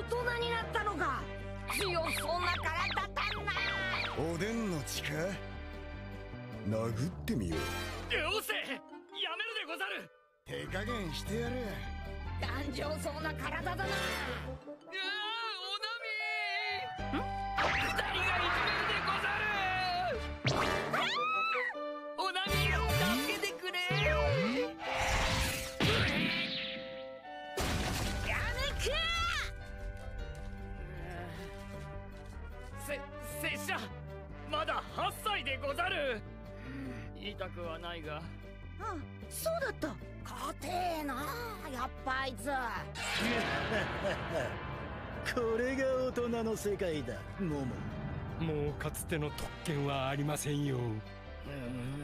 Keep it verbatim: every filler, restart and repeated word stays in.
人になったのか。強そうな体だな。 おでんの血か。殴ってみよう。 よせ、やめるでござる。 手加減してやる。 頑丈そうな体だな。 いやー、おなみん、二人がいじめるでござる。おなみん、助けてくれ。 やめけ。 せ拙者まだはっさいでござる。痛くはないが。 あ、そうだった。硬えな、やっぱあいつ。 これが大人の世界だ、モモ。 もうかつての特権はありませんよ。 うーん